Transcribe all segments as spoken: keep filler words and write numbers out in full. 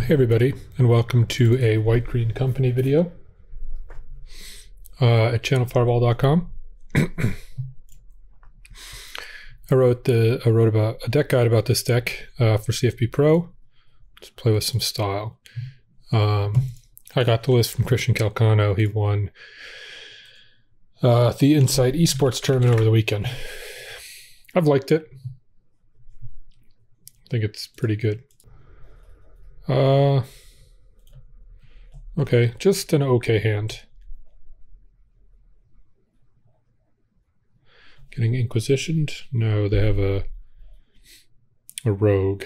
Hey everybody, and welcome to a White Green Company video uh, at channel fireball dot com. I wrote the I wrote about a deck guide about this deck uh, for C F P Pro. Just play with some style. Um, I got the list from Christian Calcano. He won uh, the Insight Esports tournament over the weekend. I've liked it. I think it's pretty good. Uh, okay, just an okay hand. Getting Inquisitioned? No, they have a a rogue.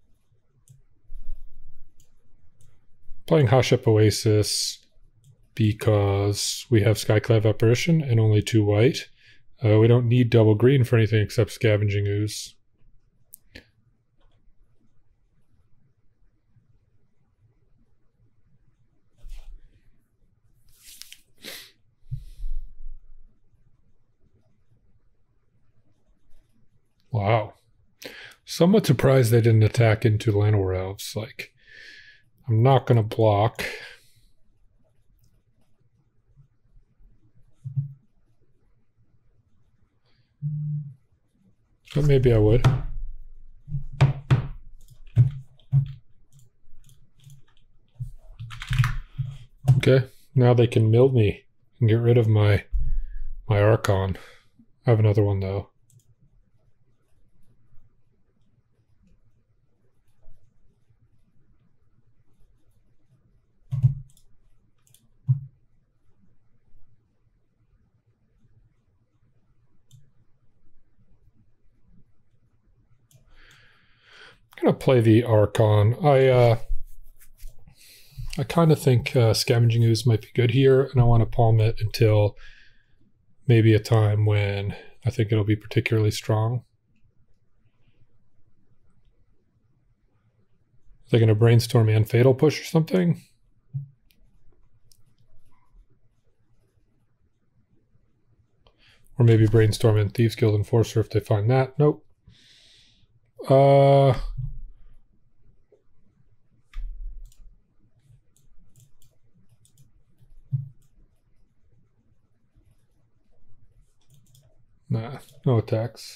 Playing Hush Up Oasis because we have Skyclave Apparition and only two white. Uh, we don't need double green for anything except Scavenging Ooze. Wow. Somewhat surprised they didn't attack into Llanowar Elves. Like, I'm not going to block. But maybe I would. Okay, now they can mill me and get rid of my my Archon. I have another one though. I'm gonna play the Archon. I uh, I kind of think uh, Scavenging Ooze might be good here, and I want to palm it until maybe a time when I think it'll be particularly strong. Are they gonna brainstorm and Fatal Push or something? Or maybe brainstorm and Thieves Guild Enforcer if they find that. Nope. Uh. Nah, no attacks.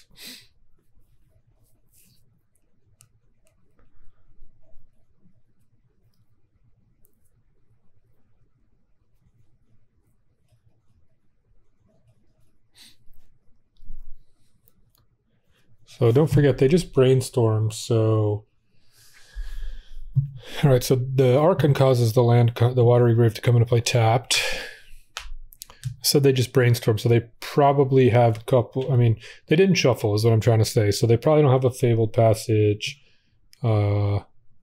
So don't forget, they just brainstorm, so... Alright, so the Archon causes the land, the Watery Grave to come into play tapped. So they just brainstorm, so they probably have a couple... I mean, they didn't shuffle, is what I'm trying to say. So they probably don't have a Fabled Passage. Uh...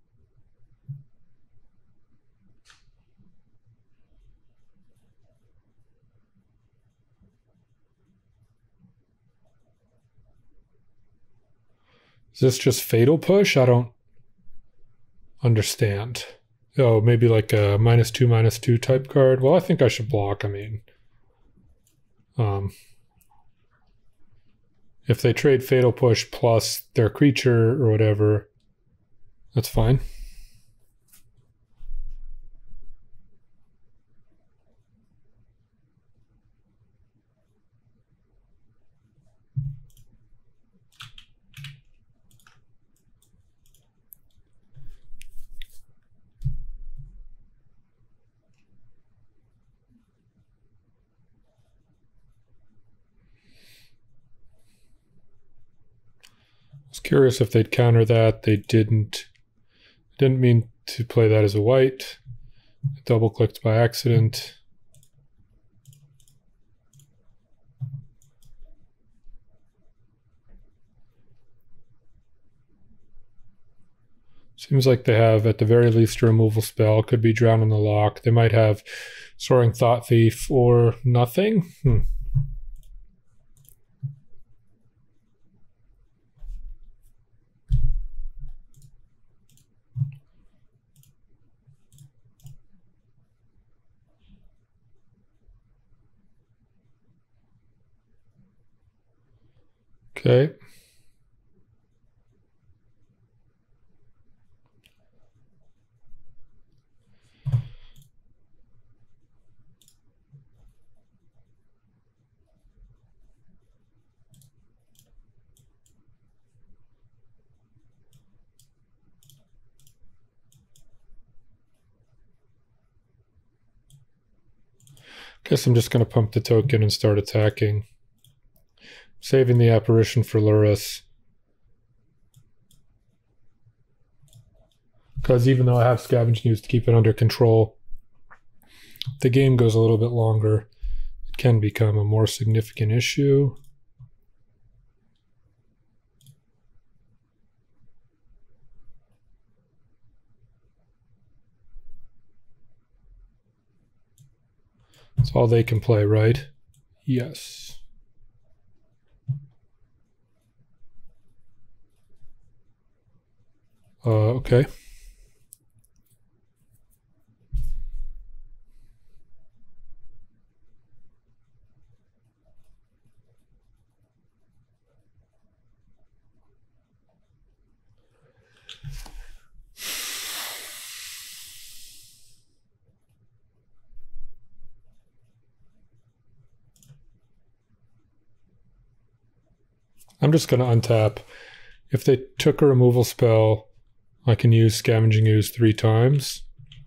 Is this just Fatal Push? I don't understand. Oh, maybe like a minus two, minus two type card. Well, I think I should block. I mean, um, if they trade Fatal Push plus their creature or whatever, that's fine. I was curious if they'd counter that. They didn't. Didn't mean to play that as a white. Double clicked by accident. Seems like they have at the very least a removal spell. Could be Drown in the Lock. They might have Soaring Thought Thief or nothing. Hmm. Okay. Guess I'm just going to pump the token and start attacking. Saving the apparition for Lurrus. Because even though I have Scavenging Ooze to keep it under control, if the game goes a little bit longer, it can become a more significant issue. That's all they can play, right? Yes. Uh, okay. I'm just going to untap. If they took a removal spell, I can use Scavenging Ooze three times.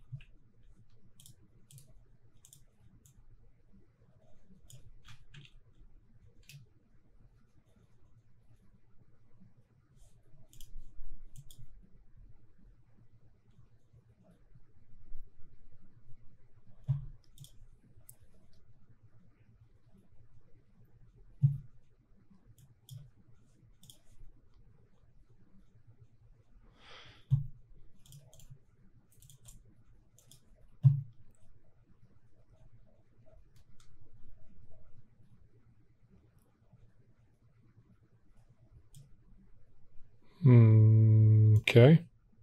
Hmm, okay.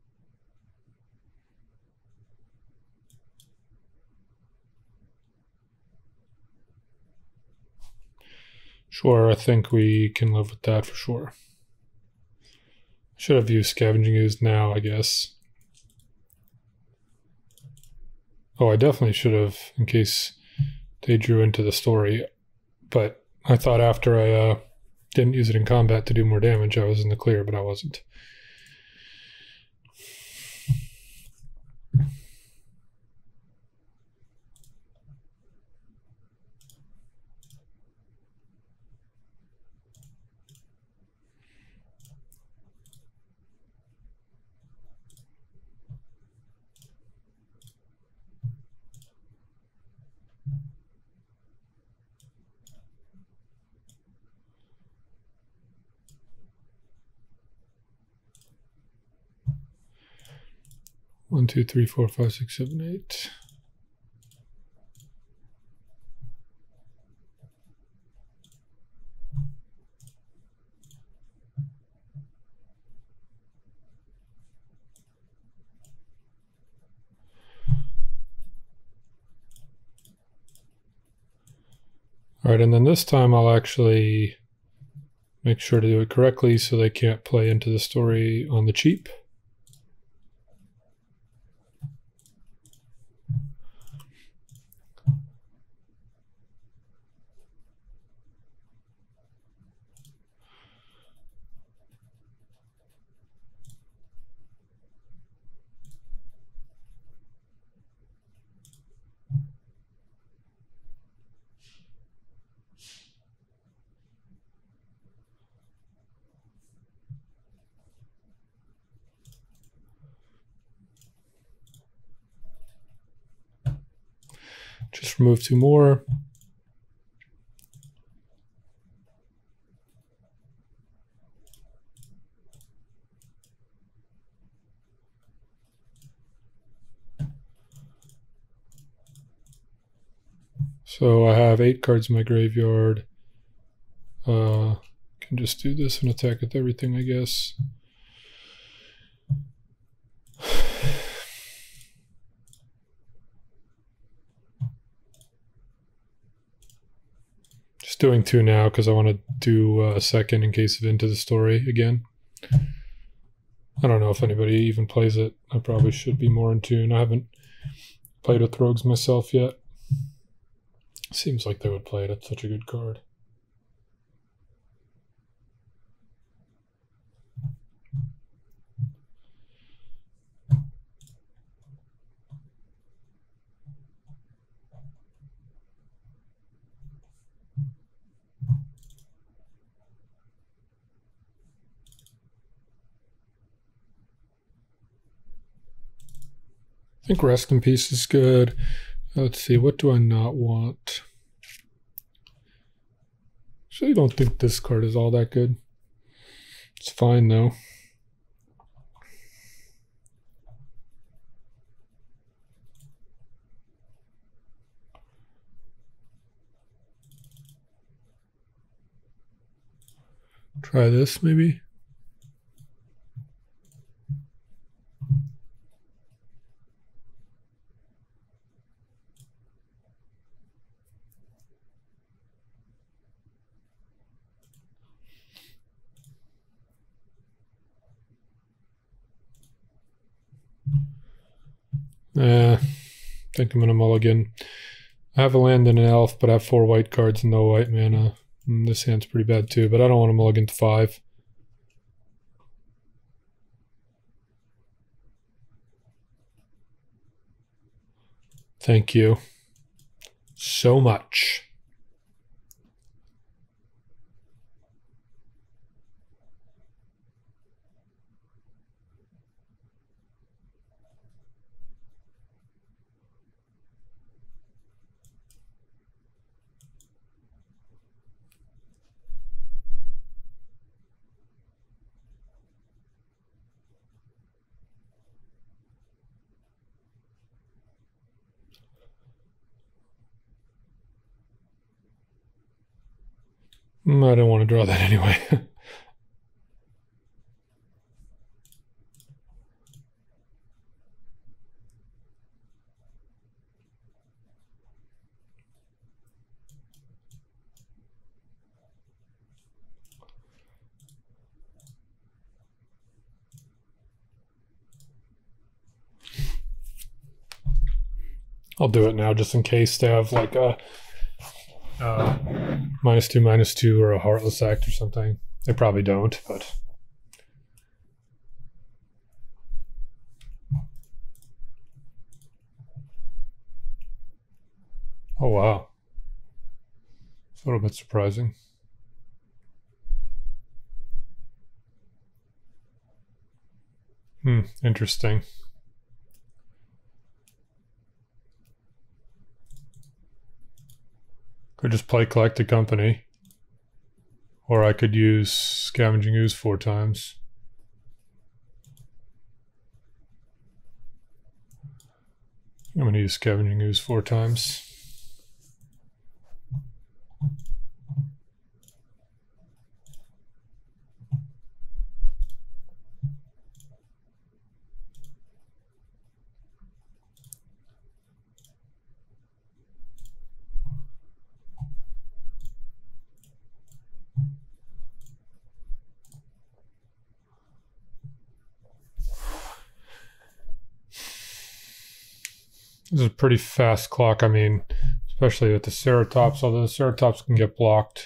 Sure, I think we can live with that for sure. Should have used Scavenging Ooze now, I guess. Oh, I definitely should have, in case they drew into the story. But I thought after I uh, didn't use it in combat to do more damage, I was in the clear, but I wasn't. One, two, three, four, five, six, seven, eight. All right, and then this time I'll actually make sure to do it correctly so they can't play into the story on the cheap. Just remove two more. So I have eight cards in my graveyard. Uh, can just do this and attack with everything, I guess. Just doing two now because I want to do a second in case of Into the Story again. I don't know if anybody even plays it. I probably should be more in tune. I haven't played with Rogues myself yet. Seems like they would play it. It's such a good card. I think Rest in Peace is good. Let's see, what do I not want? Actually, don't think this card is all that good. It's fine though. Try this maybe. Eh, I think I'm gonna mulligan. I have a land and an elf, but I have four white cards and no white mana. And this hand's pretty bad too, but I don't want to mulligan to five. Thank you so much. I didn't want to draw that anyway. I'll do it now just in case they have like a uh, minus two, minus two, or a Heartless Act or something. They probably don't, but. Oh, wow. It's a little bit surprising. Hmm, interesting. Could just play Collected Company. Or I could use Scavenging Ooze four times. I'm going to use Scavenging Ooze four times. This is a pretty fast clock. I mean, especially with the Ceratops, although the Ceratops can get blocked.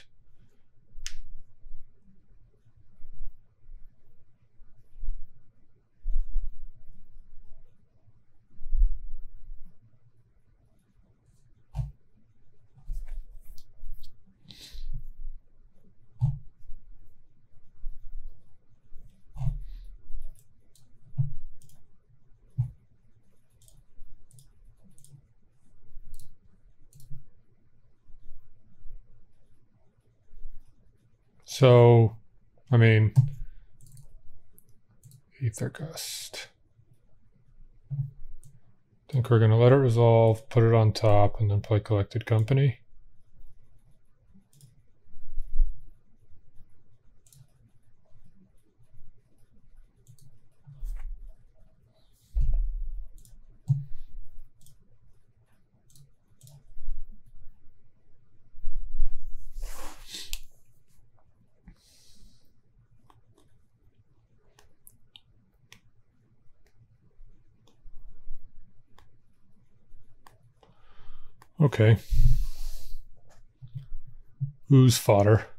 So, I mean, Ether Gust. I think we're going to let it resolve, put it on top, and then play Collected Company. Okay. Ooze fodder.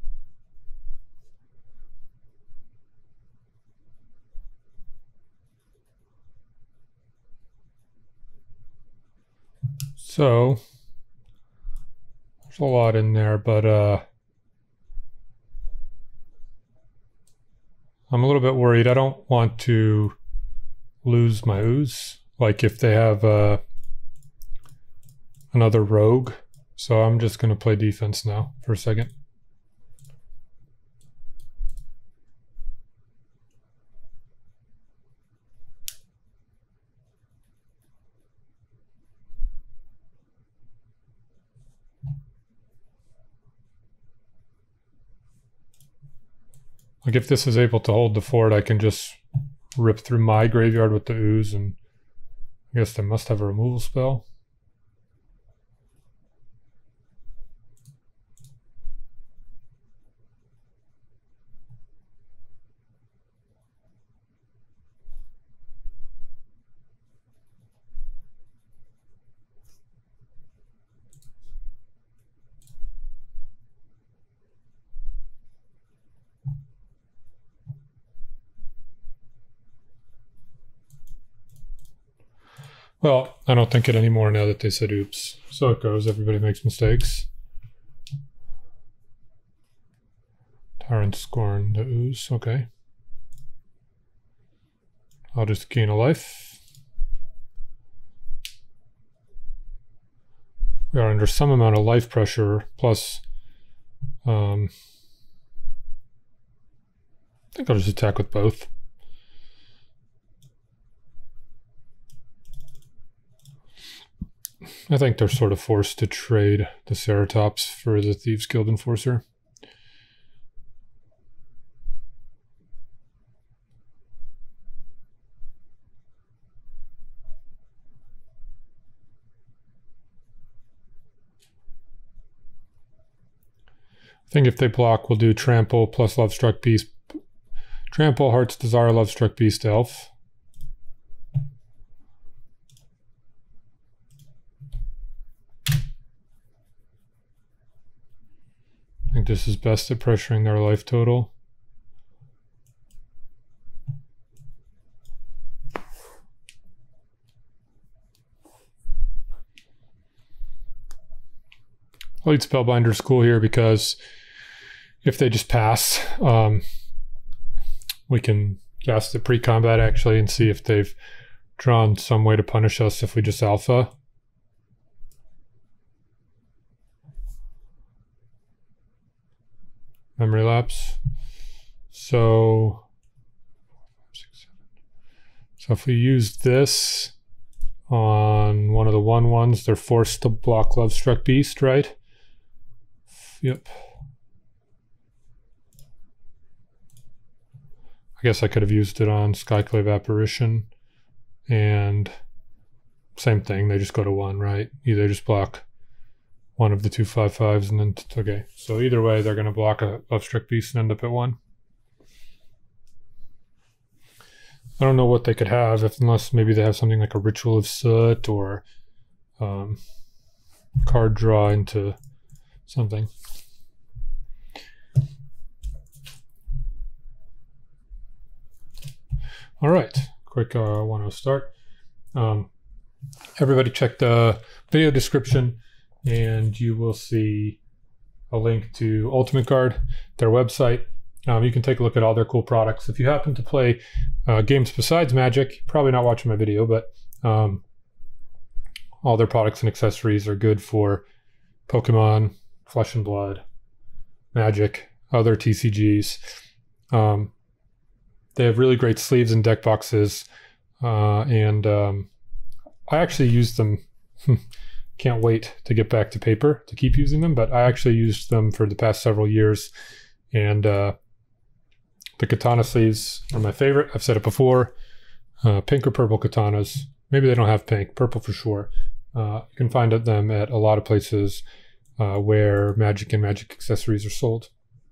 So, there's a lot in there, but uh, I'm a little bit worried. I don't want to lose my ooze. like if they have uh, another rogue. So I'm just going to play defense now for a second. Like if this is able to hold the fort, I can just rip through my graveyard with the ooze, and I guess they must have a removal spell. Well, I don't think it anymore now that they said oops. So it goes, everybody makes mistakes. Tyrant Scorn, the ooze, okay. I'll just gain a life. We are under some amount of life pressure, plus um, I think I'll just attack with both. I think they're sort of forced to trade the Ceratops for the Thieves Guild Enforcer. I think if they block, we'll do Trample plus Lovestruck Beast. Trample, Heart's Desire, Lovestruck Beast, Elf. I think this is best at pressuring their life total. I'll lead Spellbinder's cool here because if they just pass, um, we can cast the pre-combat actually and see if they've drawn some way to punish us if we just alpha. Memory lapse. So, so if we use this on one of the one ones, they're forced to block Lovestruck Beast, right? Yep. I guess I could have used it on Skyclave Apparition, and same thing, they just go to one, right? Either just block one of the two five fives and then, okay. So either way, they're gonna block a Lovestruck Beast and end up at one. I don't know what they could have, if unless maybe they have something like a Ritual of Soot or um, card draw into something. All right, quick uh, one oh start. Um, everybody check the video description and you will see a link to Ultimate Guard, their website. Um, you can take a look at all their cool products. If you happen to play uh, games besides Magic, you're probably not watching my video, but um, all their products and accessories are good for Pokemon, Flesh and Blood, Magic, other T C Gs. Um, They have really great sleeves and deck boxes, uh, and um, I actually used them. Can't wait to get back to paper to keep using them, but I actually used them for the past several years, and uh, the katana sleeves are my favorite. I've said it before, uh, pink or purple katanas. Maybe they don't have pink, purple for sure. Uh, you can find them at a lot of places uh, where Magic and Magic accessories are sold.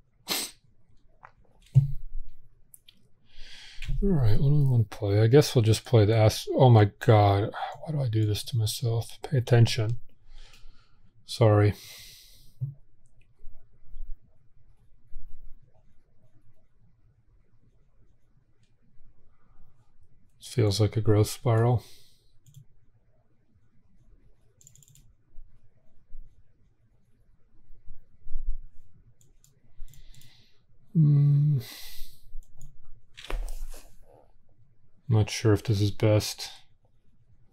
All right, what do we want to play? I guess we'll just play the ass. Oh my God, why do I do this to myself? Pay attention. Sorry. This feels like a growth spiral. Hmm. I'm not sure if this is best.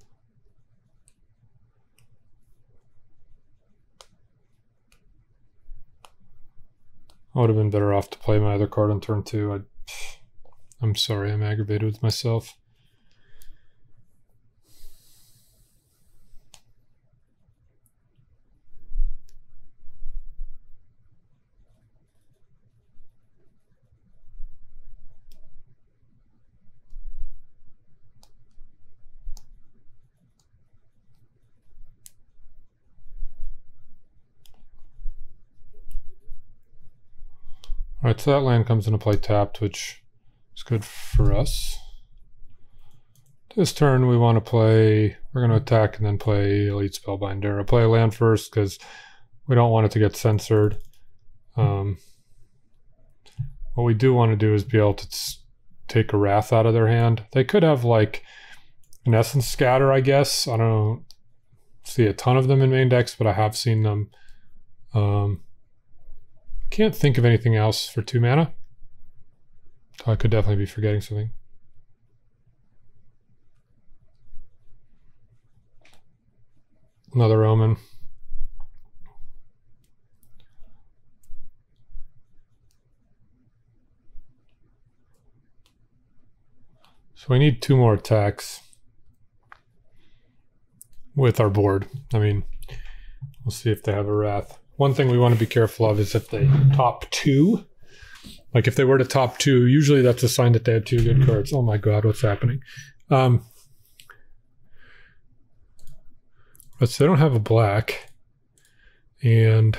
I would have been better off to play my other card on turn two. I'd, I'm sorry, I'm aggravated with myself. All right, so that land comes into play tapped, which is good for us. This turn we want to play, we're going to attack and then play Elite Spellbinder. I'll play a land first because we don't want it to get censored. Um, what we do want to do is be able to take a Wrath out of their hand. They could have like an Essence Scatter, I guess. I don't see a ton of them in main decks, but I have seen them. Um, Can't think of anything else for two mana. So I could definitely be forgetting something. Another Omen. So we need two more attacks with our board. I mean, we'll see if they have a Wrath. One thing we want to be careful of is if they top two. Like if they were to top two, usually that's a sign that they have two good cards. Oh my god, what's happening? Um, but so they don't have a black. And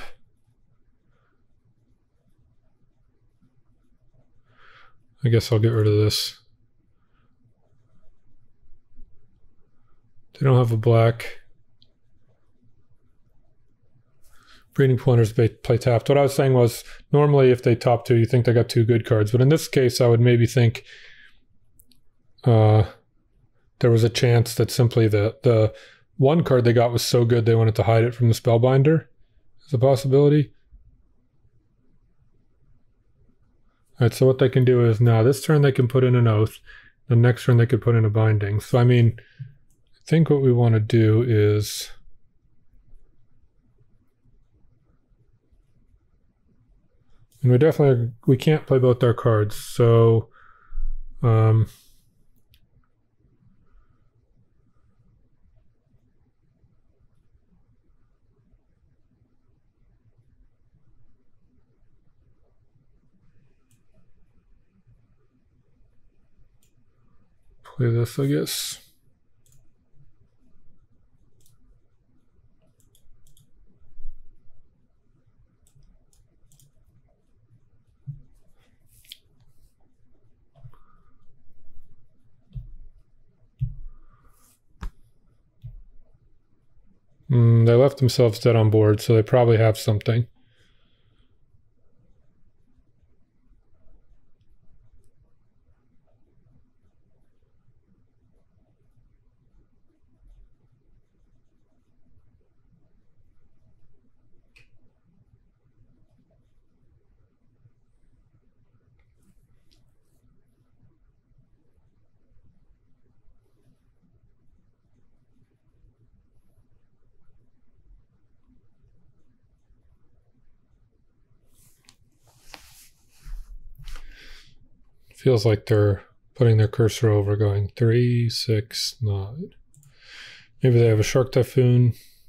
I guess I'll get rid of this. They don't have a black. Breeding Pointers play tapped. What I was saying was, normally if they top two, you think they got two good cards. But in this case, I would maybe think uh, there was a chance that simply the, the one card they got was so good they wanted to hide it from the Spellbinder. Is a possibility. All right, so what they can do is now this turn they can put in an Oath. The next turn they could put in a Binding. So I mean, I think what we want to do is... And we definitely, we can't play both our cards, so um, play this, I guess. Mm, they left themselves dead on board, so they probably have something. Feels like they're putting their cursor over going three, six, nine. Maybe they have a Shark Typhoon.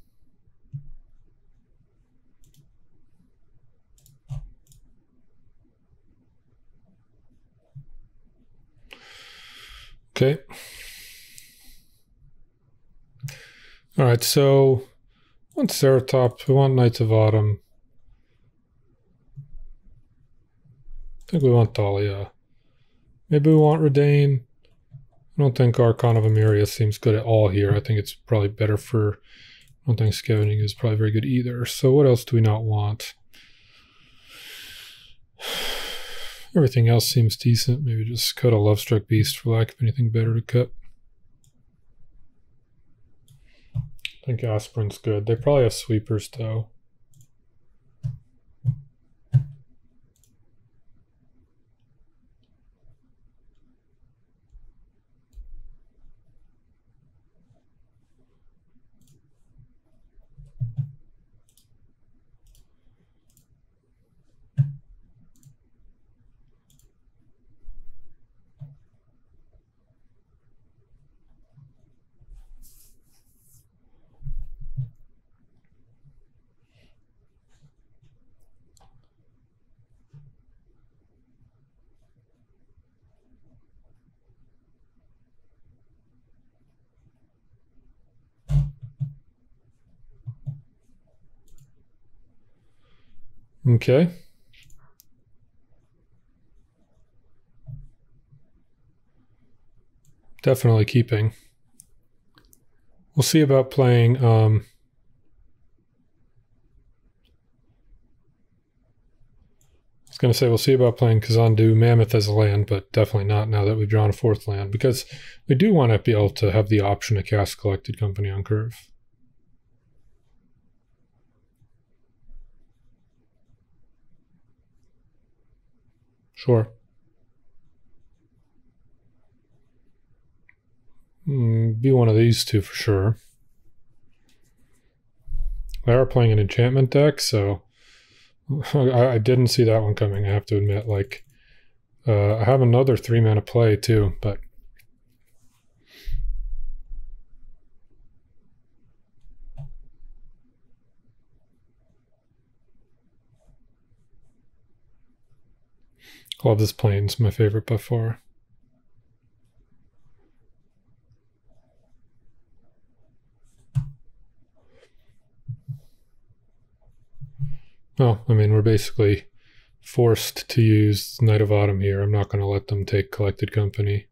Okay. All right, so we want Ceratops, we want Knights of Autumn. I think we want Dahlia. Maybe we want Redain. I don't think Archon of Emeria seems good at all here. I think it's probably better for... I don't think Scavenging is probably very good either. So what else do we not want? Everything else seems decent. Maybe just cut a Lovestruck Beast for lack of anything better to cut. I think Aspirin's good. They probably have Sweepers though. Okay. Definitely keeping. We'll see about playing... Um, I was going to say we'll see about playing Kazandu Mammoth as a land, but definitely not now that we've drawn a fourth land, because we do want to be able to have the option to cast Collected Company on curve. Sure. Mm, be one of these two for sure. They are playing an enchantment deck, so I, I didn't see that one coming, I have to admit. Like, uh, I have another three mana play too, but love this Plains, my favorite by far. Oh, I mean, we're basically forced to use Knight of Autumn here. I'm not going to let them take Collected Company.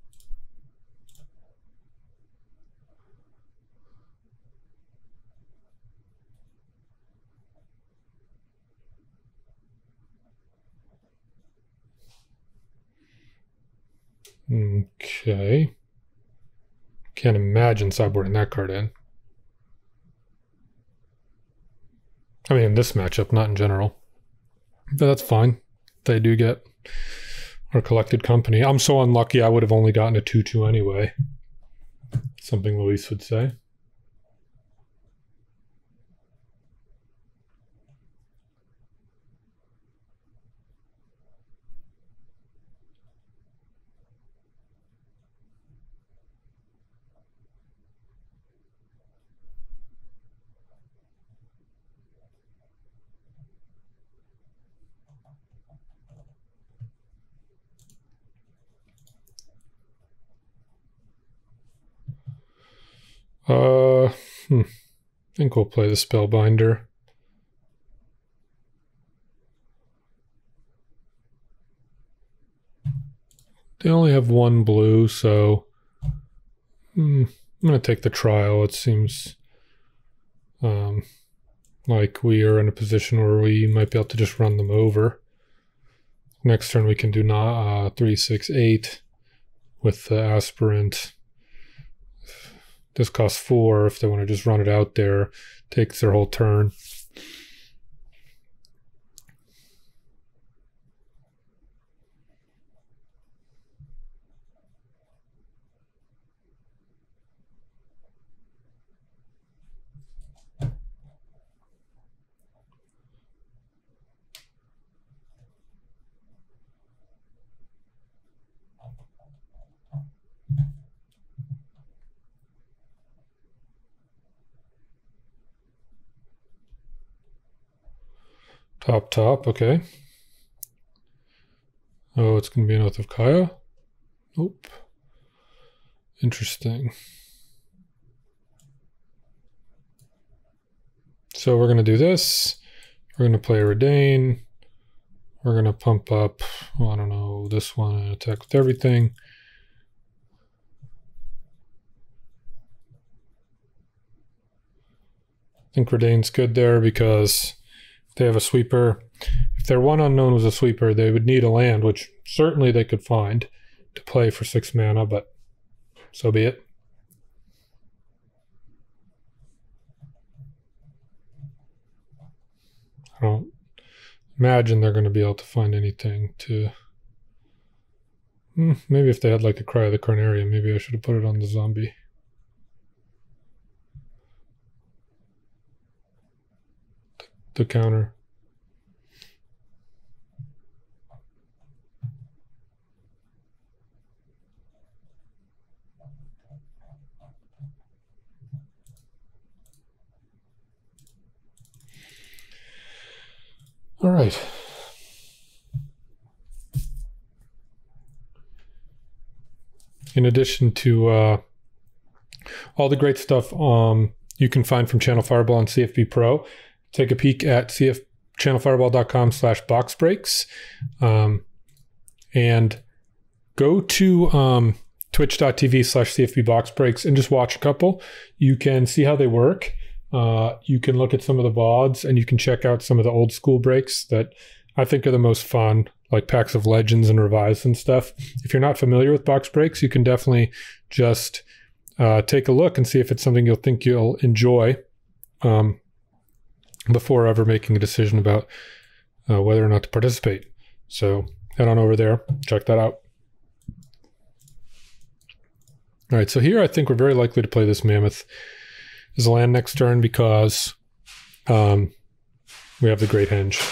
Okay. Can't imagine sideboarding that card in. I mean, in this matchup, not in general. But that's fine. They do get our Collected Company. I'm so unlucky I would have only gotten a two two anyway. Something Luis would say. Uh, hmm. I think we'll play the Spellbinder. They only have one blue, so hmm, I'm going to take the trial. It seems um, like we are in a position where we might be able to just run them over. Next turn we can do uh, three, six, eight with the Aspirant. This costs four if they want to just run it out there. Takes their whole turn. Top, top, okay. Oh, it's going to be an Oath of Kaya? Nope. Interesting. So we're going to do this. We're going to play Redain. We're going to pump up, well, I don't know, this one and attack with everything. I think Redain's good there because they have a sweeper. If their one unknown was a sweeper, they would need a land, which certainly they could find to play for six mana, but so be it. I don't imagine they're going to be able to find anything to... Hmm, maybe if they had like a Cry of the Carnarium, maybe I should have put it on the zombie. The counter. All right. In addition to uh, all the great stuff um, you can find from ChannelFireball and C F B Pro, take a peek at C F channelfireball.com slash box breaks. Um, and go to um, twitch.tv slash CFB box breaks and just watch a couple. You can see how they work. Uh, you can look at some of the V O Ds and you can check out some of the old school breaks that I think are the most fun, like packs of legends and revised and stuff. If you're not familiar with box breaks, you can definitely just uh, take a look and see if it's something you'll think you'll enjoy um, before ever making a decision about uh, whether or not to participate. So head on over there, check that out. All right, so here I think we're very likely to play this Mammoth as a land next turn because um, we have the Great Henge.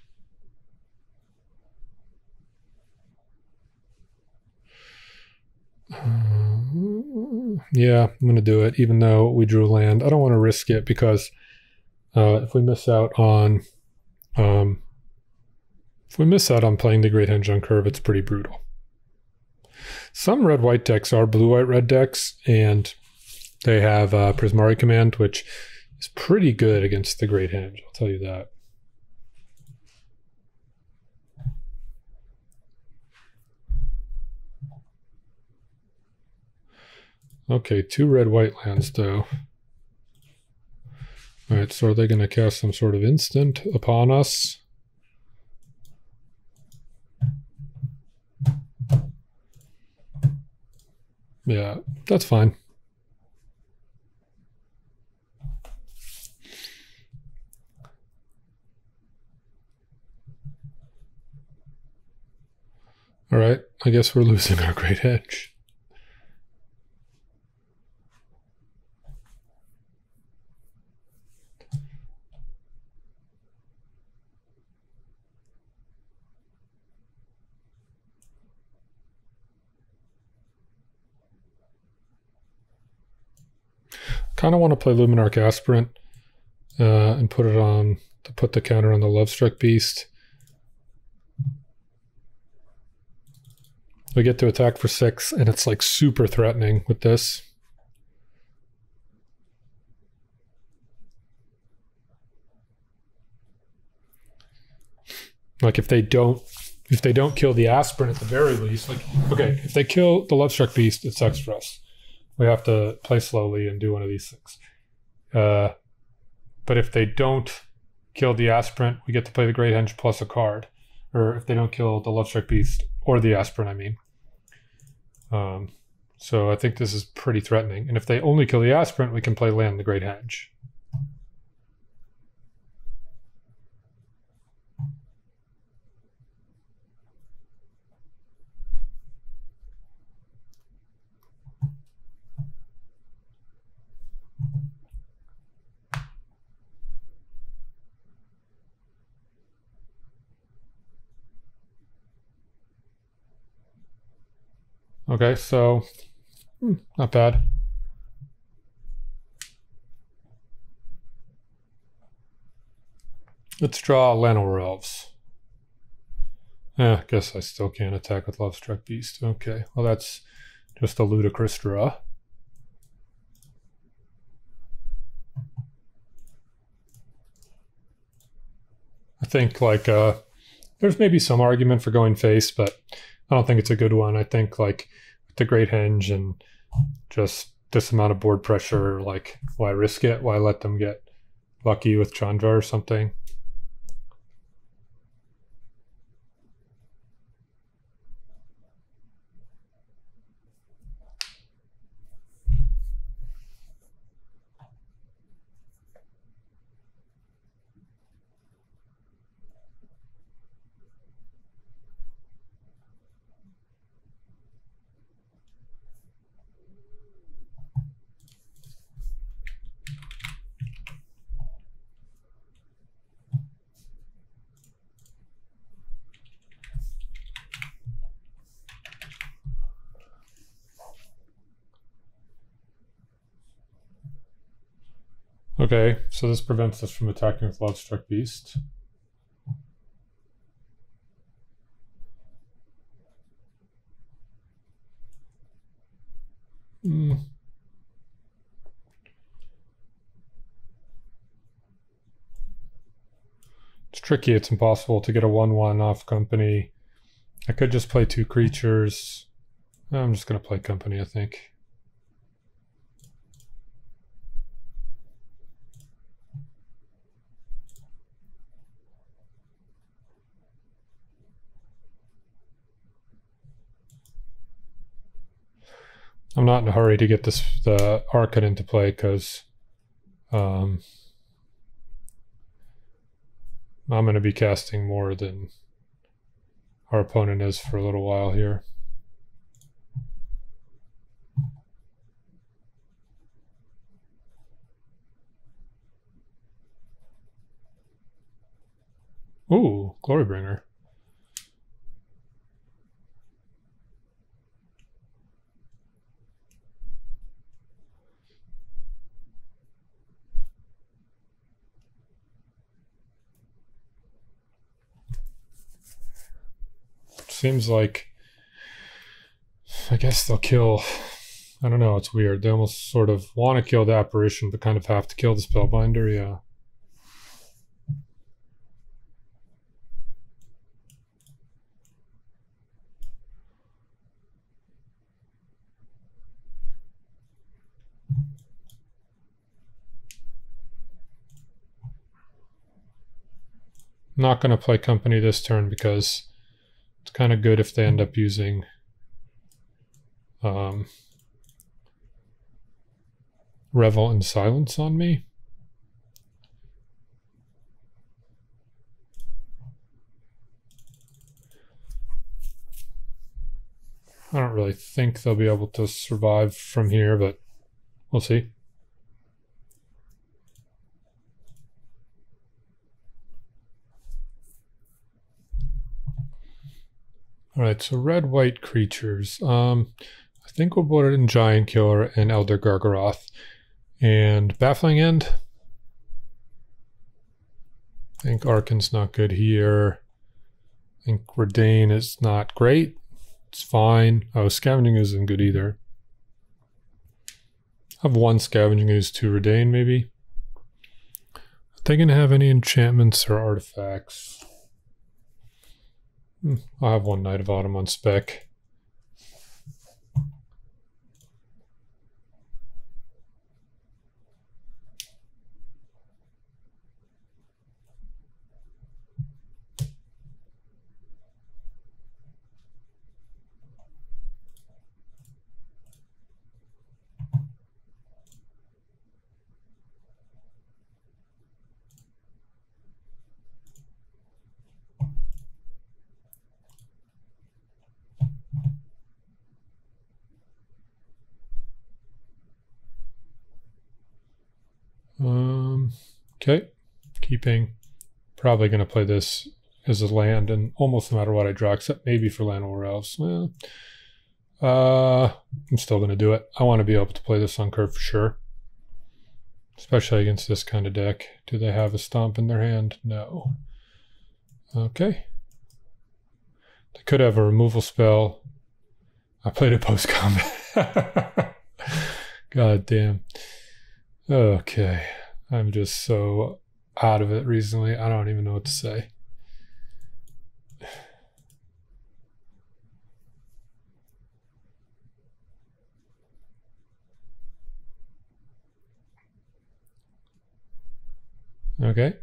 Uh, yeah, I'm going to do it, even though we drew land. I don't want to risk it because uh, if we miss out on um, if we miss out on playing the Great Henge on curve, it's pretty brutal. Some red-white decks are blue-white red decks, and they have uh, Prismari Command, which is pretty good against the Great Henge, I'll tell you that. Okay, two red-white lands, though. All right, so are they going to cast some sort of instant upon us? Yeah, that's fine. All right, I guess we're losing our Great Henge. Kind of want to play Luminarch Aspirant uh, and put it on to put the counter on the Lovestruck Beast. We get to attack for six, and it's like super threatening with this. Like if they don't, if they don't kill the Aspirant at the very least, like okay, if they kill the Lovestruck Beast, it sucks for us. We have to play slowly and do one of these things. Uh, but if they don't kill the Aspirant, we get to play the Great Henge plus a card. Or if they don't kill the Lovestruck Beast, or the Aspirant, I mean. Um, so I think this is pretty threatening. And if they only kill the Aspirant, we can play land the Great Henge. Okay, so hmm, not bad. Let's draw Llanowar Elves. Eh, I guess I still can't attack with Lovestruck Beast. Okay, well that's just a ludicrous draw. I think like uh, there's maybe some argument for going face, but I don't think it's a good one. I think like with the Great Henge and just this amount of board pressure, like why risk it? Why let them get lucky with Chandra or something? Okay, so this prevents us from attacking with Lovestruck Beast. Mm. Let's tricky. It's impossible to get a one one off company. I could just play two creatures. I'm just going to play company, I think. I'm not in a hurry to get this the Archon into play because um, I'm going to be casting more than our opponent is for a little while here. Ooh, Glorybringer. Seems like, I guess they'll kill, I don't know, it's weird. They almost sort of want to kill the Apparition, but kind of have to kill the Spellbinder, yeah. I'm not going to play company this turn because it's kind of good if they end up using um, Revel and Silence on me. I don't really think they'll be able to survive from here, but we'll see. All right, so red-white creatures. Um, I think we'll put it in Giant Killer and Elder Gargaroth. And Baffling End. I think Archon's not good here. I think Redain is not great. It's fine. Oh, Scavenging isn't good either. I have one Scavenging Ooze, two Redain maybe. Are they going to have any enchantments or artifacts? I have one Knight of Autumn on spec. Um, okay, keeping. Probably going to play this as a land, and almost no matter what I draw, except maybe for Llanowar Elves. Well, uh, I'm still going to do it. I want to be able to play this on curve for sure, especially against this kind of deck. Do they have a Stomp in their hand? No. Okay. They could have a removal spell. I played it post-combat. God damn. Okay, I'm just so out of it recently. I don't even know what to say. Okay.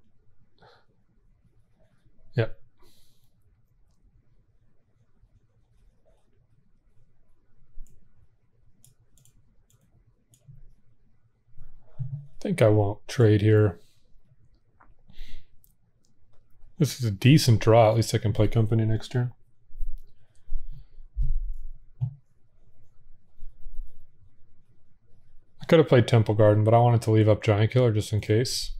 Yep. I think I won't trade here. This is a decent draw. At least I can play company next turn. I could have played Temple Garden, but I wanted to leave up Giant Killer just in case.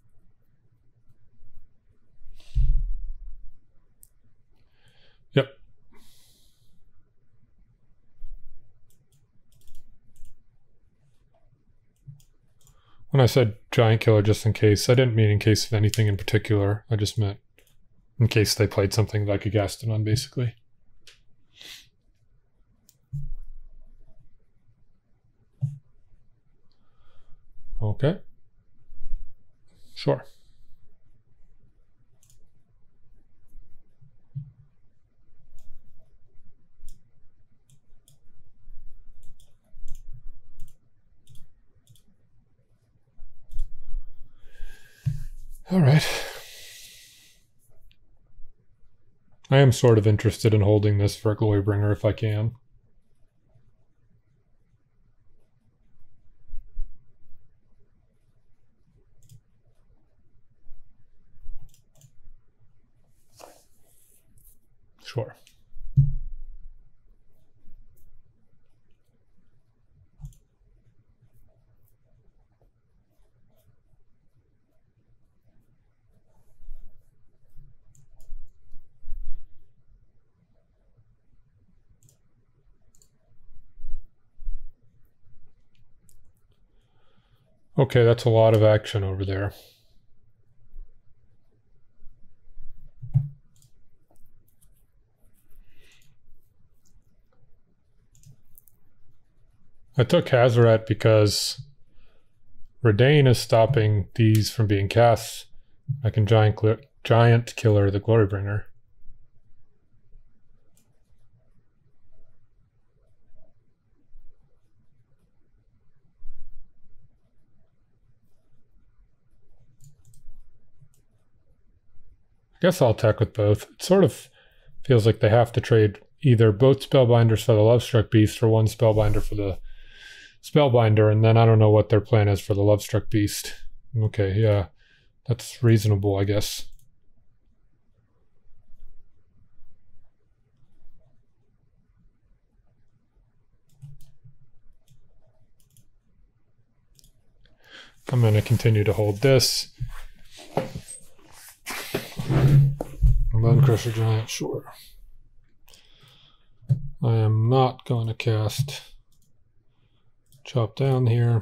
Yep. When I said Giant Killer just in case, I didn't mean in case of anything in particular. I just meant in case they played something like a Gastrodon, basically. Okay. Sure. All right. I am sort of interested in holding this for a Glorybringer if I can. Sure. Okay, that's a lot of action over there. I took Hazoret because Redain is stopping these from being cast. I can giant, giant killer the Glorybringer. I guess I'll attack with both. It sort of feels like they have to trade either both Spellbinders for the Lovestruck Beast or one Spellbinder for the Spellbinder, and then I don't know what their plan is for the Lovestruck Beast. Okay, yeah, that's reasonable, I guess. I'm going to continue to hold this. Bone Crusher Giant, sure. I am not going to cast Chop Down here.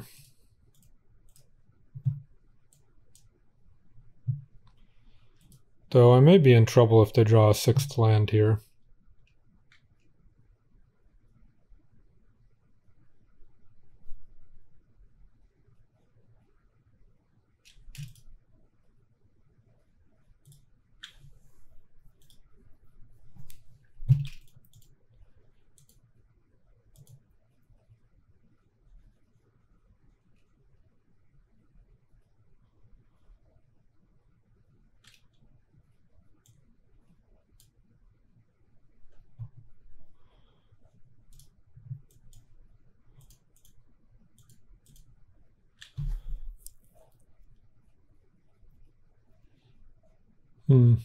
Though I may be in trouble if they draw a sixth land here. Hmm.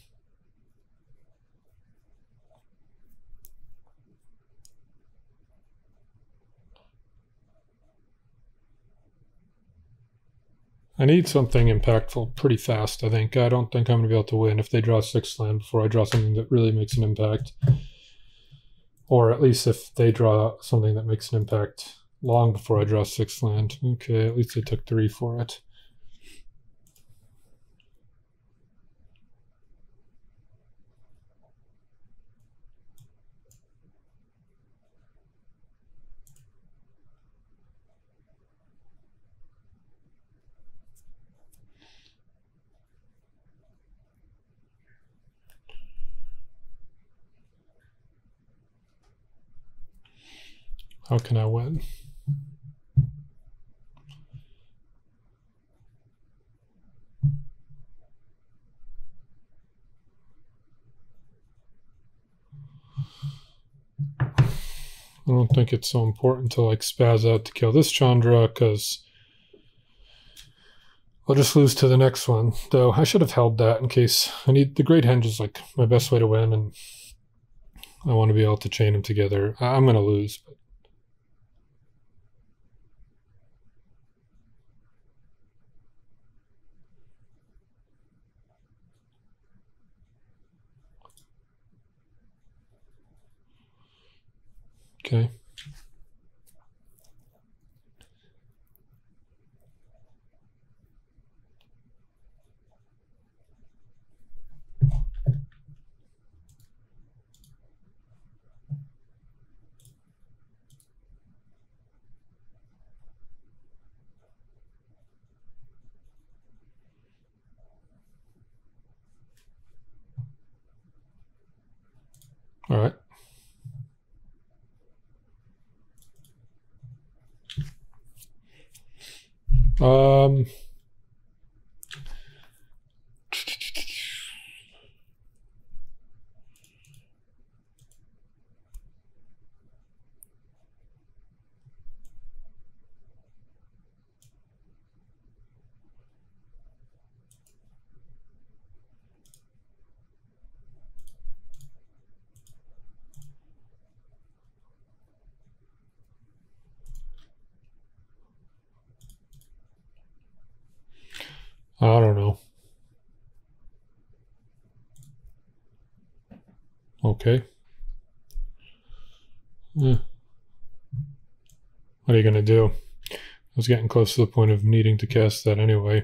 I need something impactful pretty fast, I think. I don't think I'm going to be able to win if they draw six land before I draw something that really makes an impact. Or at least if they draw something that makes an impact long before I draw six land. Okay, at least I took three for it. How can I win? I don't think it's so important to like spaz out to kill this Chandra because I'll just lose to the next one. Though I should have held that in case I need the Great Henge is like my best way to win, and I want to be able to chain them together. I'm going to lose, but okay. All right. Um, okay. Eh. What are you going to do? I was getting close to the point of needing to cast that anyway.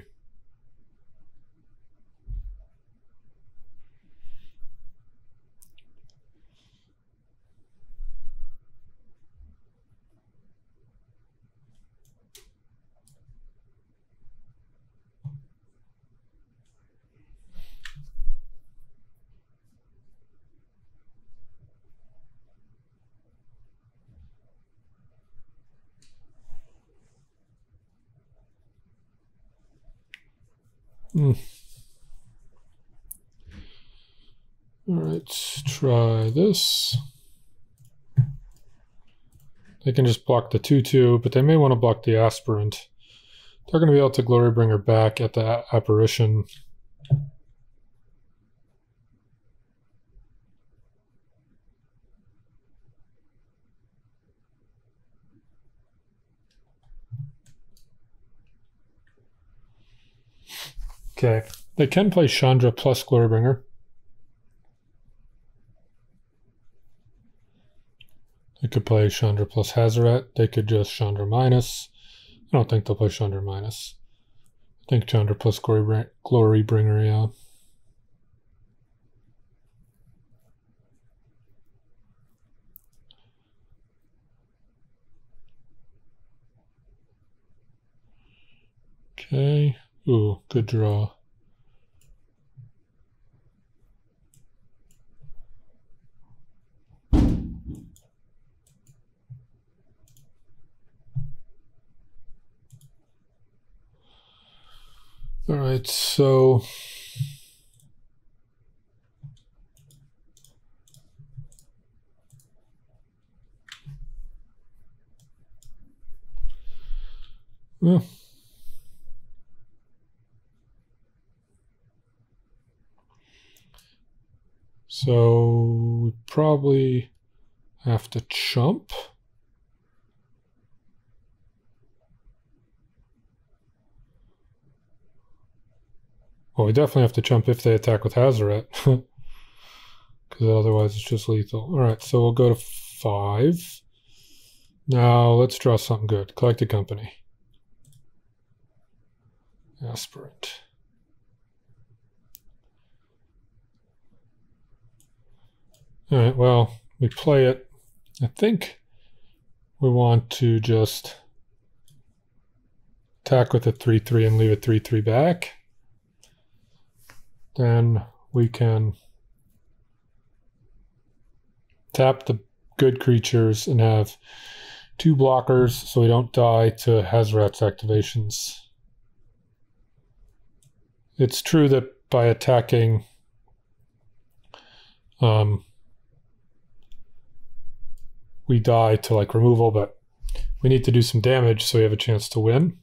Hmm. All right, let's try this. They can just block the two two, but they may want to block the Aspirant. They're going to be able to Glorybringer back at the Apparition. Okay, they can play Chandra plus Glorybringer. They could play Chandra plus Hazaret. They could just Chandra minus. I don't think they'll play Chandra minus. I think Chandra plus Glory, Glorybringer, yeah. Okay. Ooh, good draw. All right, so well, so we probably have to chump. Well, we definitely have to chump if they attack with Hazaret, because otherwise it's just lethal. All right, so we'll go to five. Now let's draw something good. Collected Company. Aspirant. All right, well, we play it. I think we want to just attack with a three three and leave a three three back. Then we can tap the good creatures and have two blockers so we don't die to Hazaret's activations. It's true that by attacking um, we die to like removal, but we need to do some damage so we have a chance to win.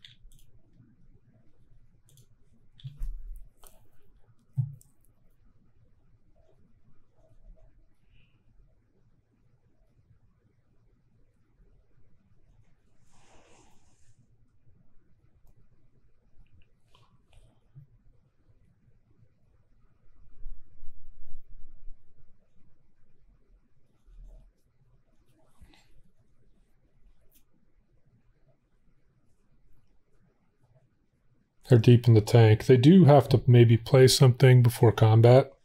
They're deep in the tank. They do have to maybe play something before combat.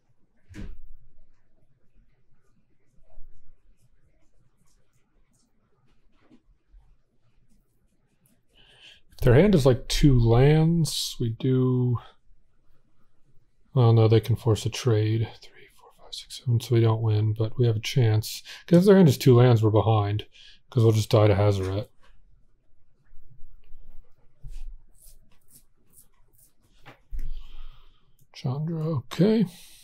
If their hand is like two lands, we do... Well, no, they can force a trade. Three, four, five, six, seven, so we don't win, but we have a chance. Because if their hand is two lands, we're behind. Because we'll just die to Hazaret. Chandra, okay.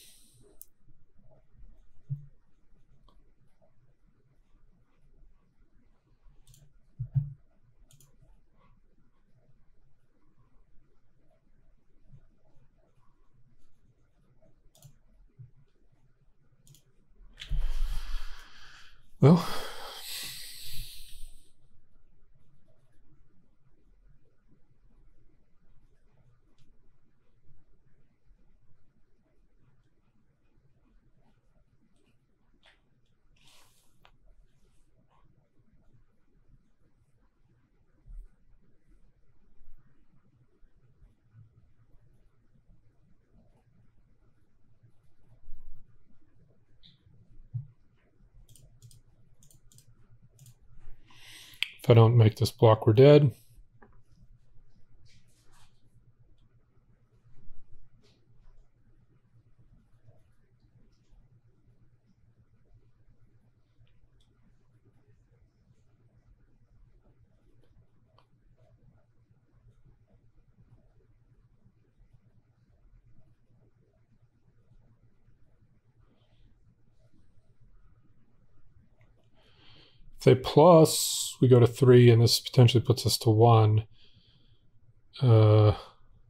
Well, If I don't make this block, we're dead. If they plus, we go to three, and this potentially puts us to one. Uh, I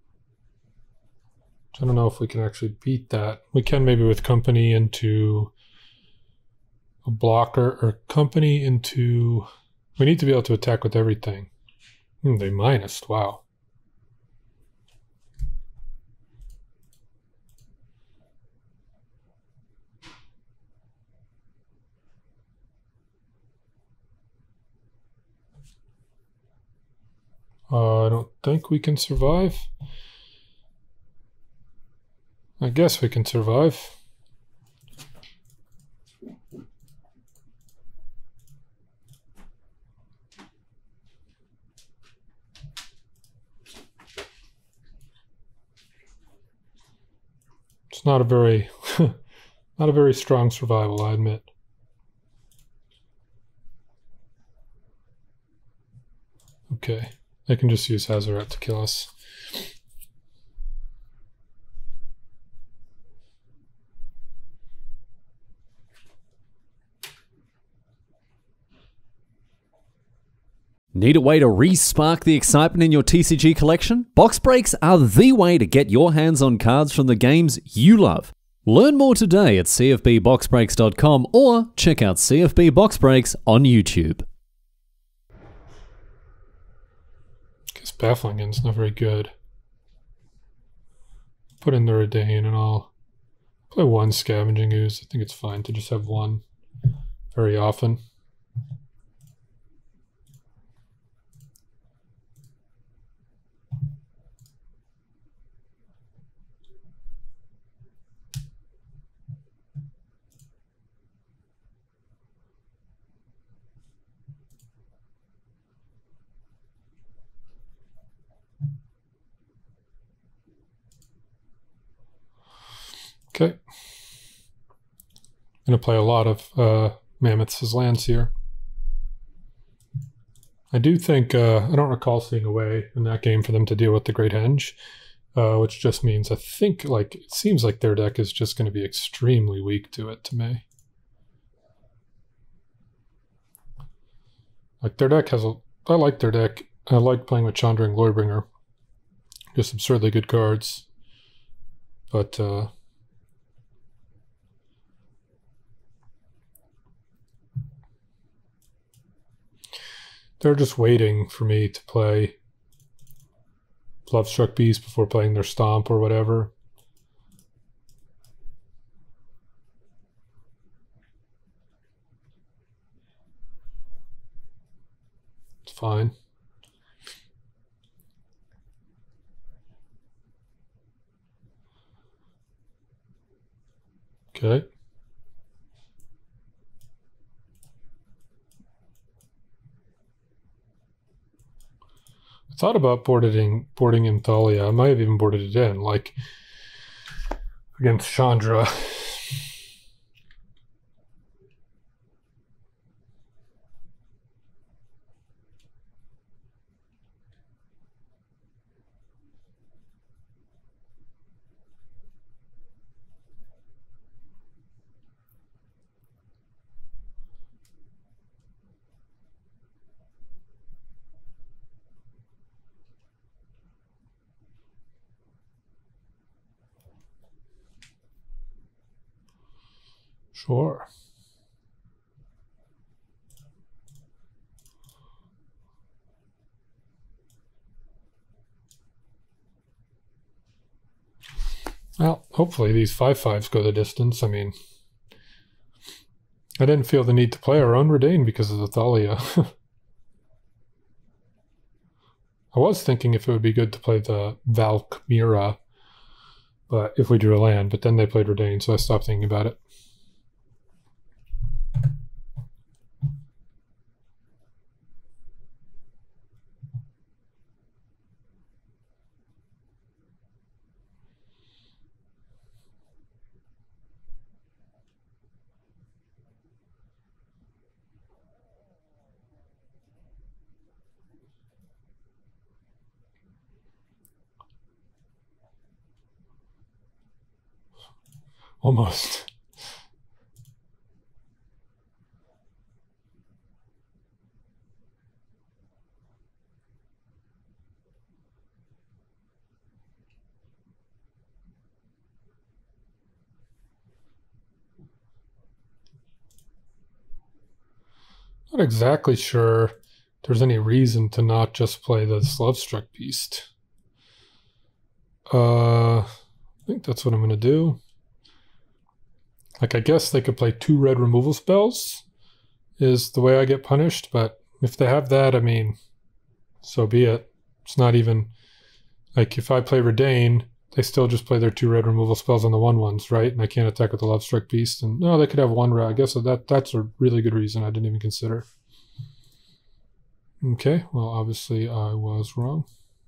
don't know if we can actually beat that. We can maybe with company into a blocker, or company into... We need to be able to attack with everything. Hmm, they minused, wow. Uh, I don't think we can survive. I guess we can survive. It's not a very, not a very strong survival, I admit. Okay. I can just use Hazoret to kill us. Need a way to re-spark the excitement in your T C G collection? Box breaks are the way to get your hands on cards from the games you love. Learn more today at c f b box breaks dot com or check out C F B Box Breaks on YouTube. Guess Bafflingen's not very good. Put in the Redain and I'll play one Scavenging Ooze. I think it's fine to just have one very often. Okay. I'm going to play a lot of uh, Mammoths as lands here. I do think, uh, I don't recall seeing a way in that game for them to deal with the Great Henge, uh, which just means I think, like, it seems like their deck is just going to be extremely weak to it to me. Like, their deck has a, I like their deck. I like playing with Chandra and Glorybringer. Just absurdly good cards. But, uh, they're just waiting for me to play Lovestruck Beast before playing their Stomp or whatever. It's fine. Okay. I thought about boarding boarding in Thalia. I might have even boarded it in, like against Chandra. Sure. Well, hopefully these five fives go the distance. I mean, I didn't feel the need to play our own Redain because of the Thalia. I was thinking if it would be good to play the Valkmira, but if we drew a land, but then they played Redain, so I stopped thinking about it. Almost. Not exactly sure there's any reason to not just play the Selesnya Beast. Uh, I think that's what I'm going to do. Like, I guess they could play two red removal spells is the way I get punished, but if they have that, I mean, so be it. It's not even, like, if I play Redain, they still just play their two red removal spells on the one ones, right? And I can't attack with the Lovestruck Beast. And no, they could have one red. I guess that that's a really good reason I didn't even consider. Okay, well, obviously I was wrong.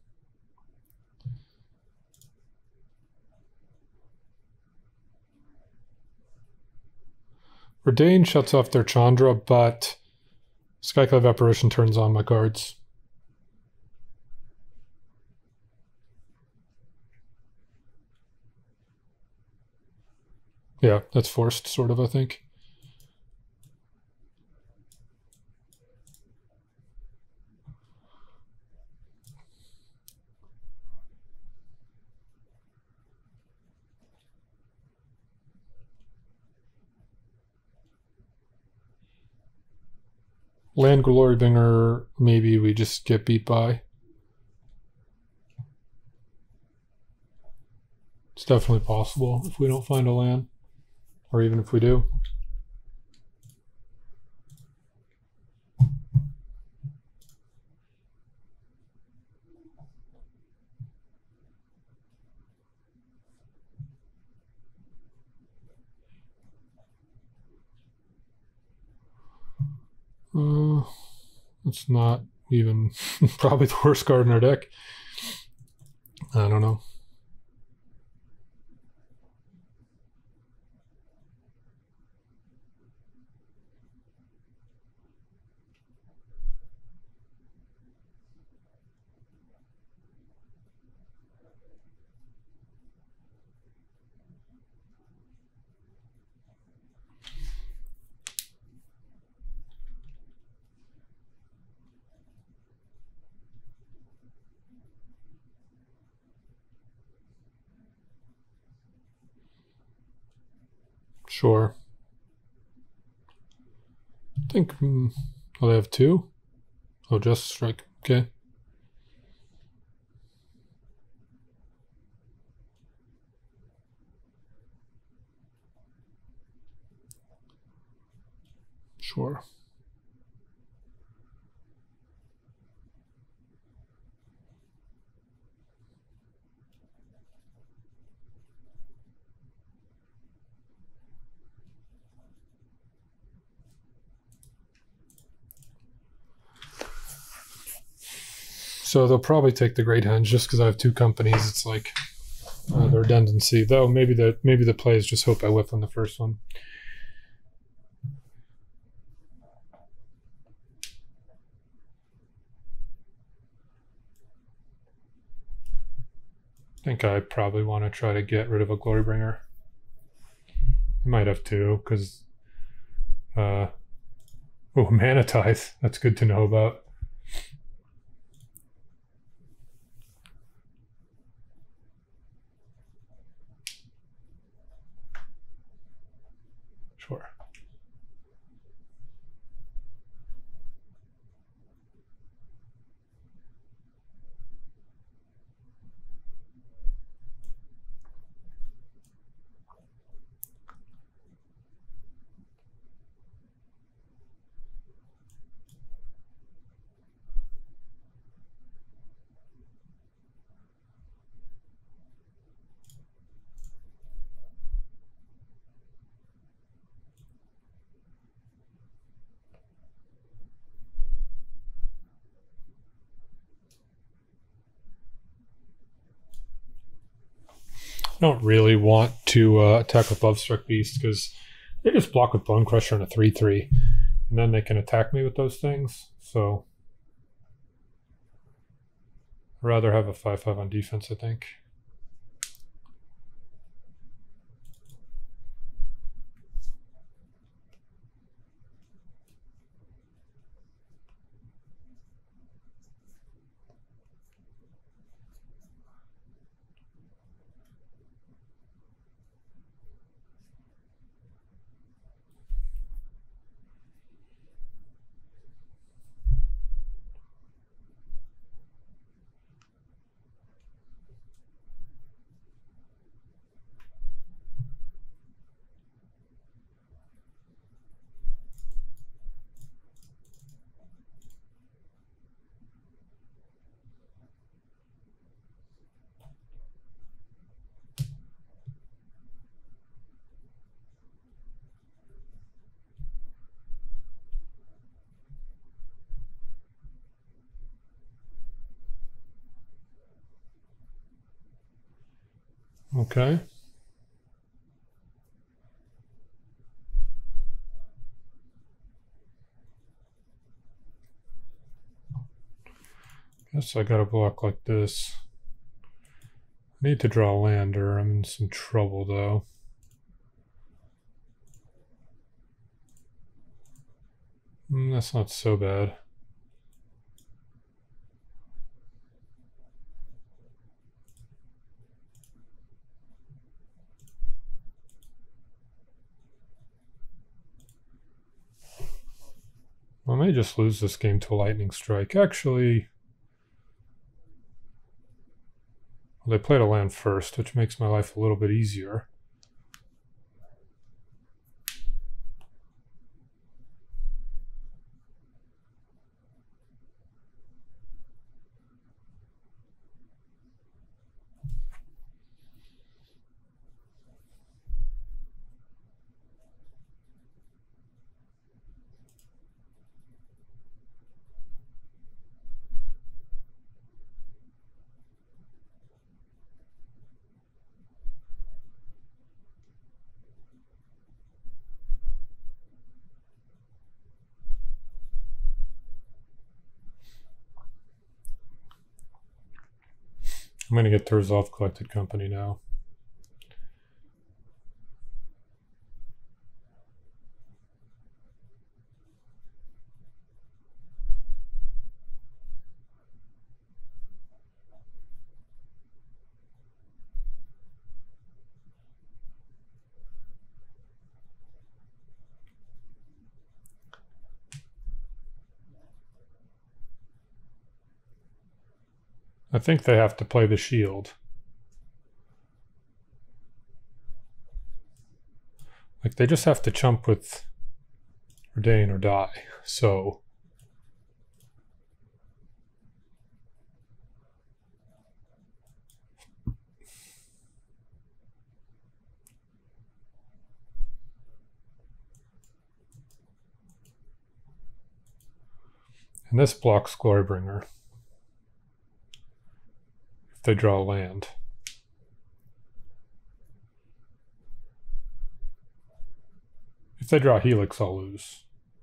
Redain shuts off their Chandra, but Skyclave Apparition turns on my cards. Yeah, that's forced, sort of, I think. Land Glorybringer, maybe we just get beat by. It's definitely possible if we don't find a land, or even if we do. Uh, it's not even probably the worst card in our deck. I don't know. Sure. I think, hmm, oh, they have two? Oh, just strike. Okay. Sure. So they'll probably take the Great Henge just because I have two companies. It's like uh, the redundancy. Though maybe the maybe the plays just hope I whiff on the first one. I think I probably want to try to get rid of a Glorybringer. I might have to because uh, oh, Mana Tithe. That's good to know about. Sure. I don't really want to uh, attack with Lovestruck Beast because they just block with Bone Crusher and a three three. And then they can attack me with those things. So I'd rather have a five five on defense, I think. Okay. Guess I gotta block like this. I need to draw land or I'm in some trouble though. Mm, that's not so bad. I may just lose this game to a lightning strike. Actually, well, they played a land first, which makes my life a little bit easier. I'm going to get to resolve collected company now. I think they have to play the shield. Like they just have to chump with Ordain or die. So and this blocks Glorybringer. They draw land. If they draw Helix, I'll lose.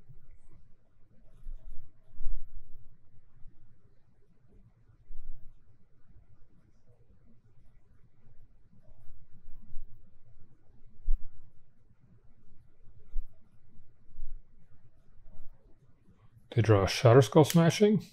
They draw Shatterskull Smashing.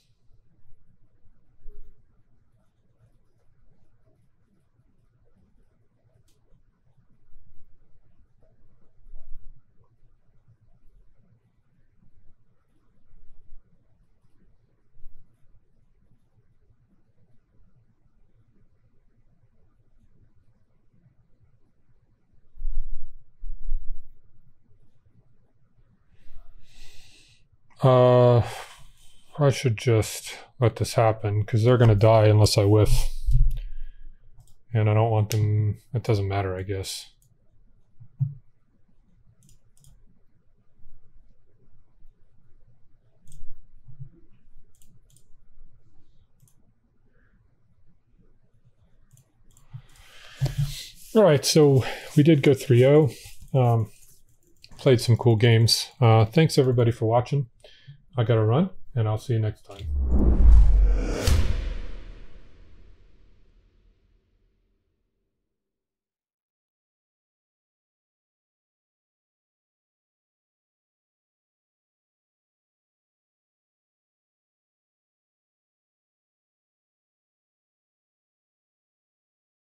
Uh, I should just let this happen because they're going to die unless I whiff. And I don't want them, it doesn't matter, I guess. All right, so we did go three oh. Um, played some cool games. Uh, thanks everybody for watching. I gotta run, and I'll see you next time.